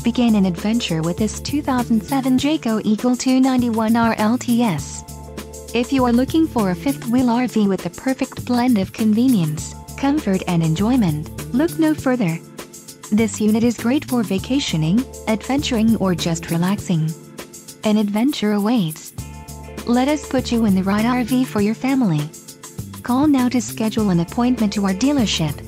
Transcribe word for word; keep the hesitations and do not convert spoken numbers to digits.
begin an adventure with this two thousand seven Jayco Eagle two ninety-one R L T S. If you are looking for a fifth-wheel R V with the perfect blend of convenience, comfort and enjoyment, look no further. This unit is great for vacationing, adventuring or just relaxing. An adventure awaits. Let us put you in the right R V for your family. Call now to schedule an appointment to our dealership.